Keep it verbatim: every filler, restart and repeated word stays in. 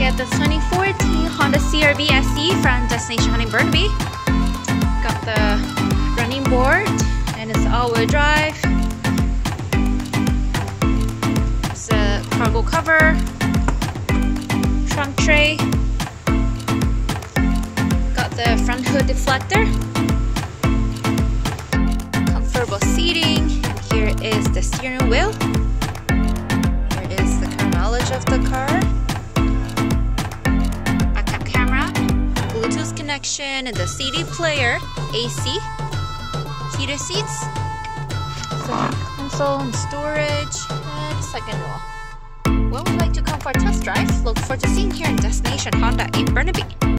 at the twenty fourteen Honda C R V S E from Destination Honda in Burnaby. Got the running board and it's all-wheel drive. It's a cargo cover, trunk tray. Got the front hood deflector. Comfortable seating. Here is the steering wheel. Here is the current mileage of the car. Backup camera, Bluetooth connection, and the C D player, A C, heated seats, center console and storage, and second row. When would you like to come for a test drive? Look forward to seeing you here in Destination Honda in Burnaby.